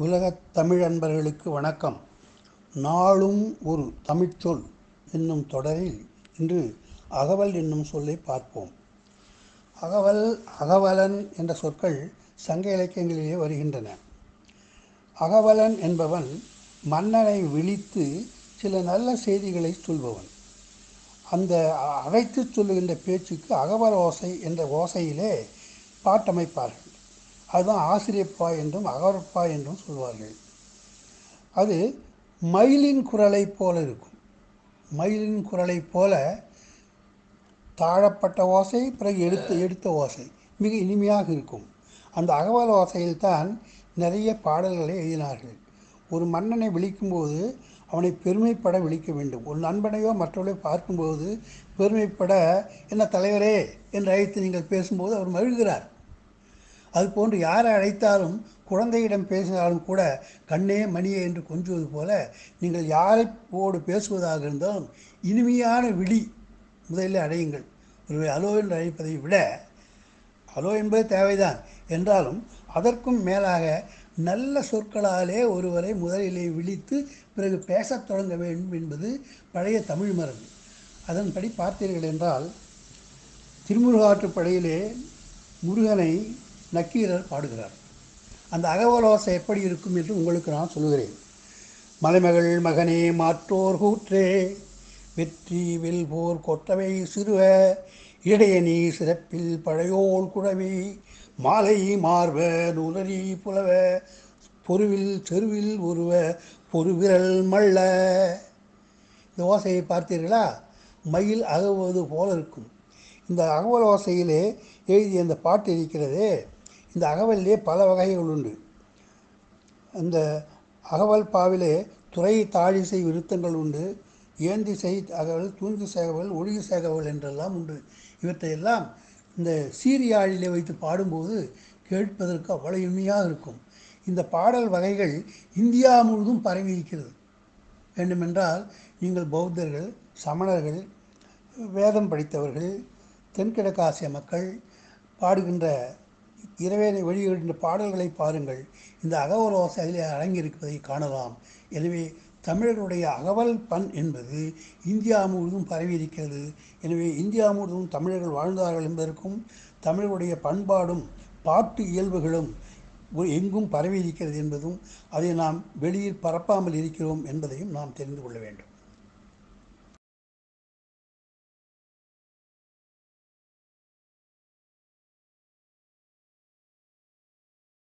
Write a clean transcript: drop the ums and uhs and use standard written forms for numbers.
உலகத் தமிழ் அன்பர்களுக்கு வணக்கம். நாளும் ஒரு தமிழ்ச்சொல் என்னும் தொடரில் இன்று அகவல் என்னும் சொல்லை பார்ப்போம். அகவல், அகவலன் என்ற சொற்கள் சங்க இலக்கியங்களிலே வருகின்றன. அகவலன் என்பவன் மன்னனை விழித்து சில நல்ல செய்திகளை சொல்பவன். அந்த அழைத்து சொல்லுகின்ற பேச்சுக்கு அகவல் ஓசை என்ற ஓசையிலே பாட்டமைப்பார்கள். அதுதான் ஆசிரியப்பா என்றும் அகவற்பா என்றும் சொல்வார்கள். அது மயிலின் குரலை போல இருக்கும். மயிலின் குரலை போல தாழப்பட்ட ஓசை, பிறகு எடுத்த ஓசை மிக இனிமையாக இருக்கும். அந்த அகவல் ஓசையில்தான் நிறைய பாடல்களை எழுதினார்கள். ஒரு மன்னனை விழிக்கும்போது அவனை பெருமைப்பட விழிக்க வேண்டும். ஒரு நண்பனையோ மற்றவர்களையோ பார்க்கும்போது பெருமைப்பட, என்ன தலைவரே என்று அழைத்து நீங்கள் பேசும்போது அவர் மகிழ்கிறார். அதுபோன்று யாரை அழைத்தாலும், குழந்தையிடம் பேசினாலும் கூட கண்ணே மணியே என்று கொஞ்சுவது போல நீங்கள் யாரோடு பேசுவதாக இருந்தாலும் இனிமையான விழி முதலில் அழையுங்கள். ஒரு அலோ என்று அழைப்பதை விட, அலோ என்பது தேவைதான் என்றாலும் அதற்கும் மேலாக நல்ல சொற்களாலே ஒருவரை முதலிலே விழித்து பிறகு பேசத் தொடங்க வேண்டும் என்பது பழைய தமிழ் மரபு. அதன்படி பார்த்தீர்கள் என்றால், திருமுருகாற்றுப்படையிலே முருகனை நக்கீரர் பாடுகிறார். அந்த அகவலோசை எப்படி இருக்கும் என்று உங்களுக்கு நான் சொல்கிறேன். மலைமகள் மகனே மாற்றோர் கூற்றே, வெற்றி வெல்போர் கொற்றவை சிறுவ, இடையணி சிறப்பில் பழையோள் குழவி, மாலை மார்ப நுலரி புலவ, பொருவில் செருவில் ஒருவ பொருவிரல் மல்ல. இந்த ஓசையை பார்த்தீர்களா? மயில் அகவுவது போல இருக்கும். இந்த அகவல் ஓசையிலே எழுதிய அந்த பாட்டு இருக்கிறதே, இந்த அகவலிலே பல வகைகள் உண்டு. அந்த அகவல் பாவிலே துறை தாழிசை விருத்தங்கள் உண்டு. ஏந்திசை அகவல், தூந்திசை அகவல், ஒழுகிசை அகவல் என்றெல்லாம் உண்டு. இவற்றையெல்லாம் இந்த சீரியாழிலே வைத்து பாடும்போது கேட்பதற்கு அவ்வளவு இனிமையாக இருக்கும். இந்த பாடல் வகைகள் இந்தியா முழுவதும் பரவி இருக்கிறது. வேண்டுமென்றால் நீங்கள் பௌத்தர்கள், சமணர்கள், வேதம் படித்தவர்கள், தென்கிழக்காசிய மக்கள் பாடுகின்ற இறைவனை வெளியிடுகின்ற பாடல்களை பாருங்கள். இந்த அகவல் ஓசை அதிலே அடங்கியிருப்பதை காணலாம். எனவே தமிழர்களுடைய அகவல் பண் என்பது இந்தியா முழுவதும் பரவி இருக்கிறது. எனவே இந்தியா முழுவதும் தமிழர்கள் வாழ்ந்தார்கள் என்பதற்கும், தமிழர்களுடைய பண்பாடும் பாட்டு இயல்புகளும் எங்கும் பரவி இருக்கிறது என்பதும், அதை நாம் வெளியில் பரப்பாமல் இருக்கிறோம் என்பதையும் நாம் தெரிந்து கொள்ள வேண்டும்.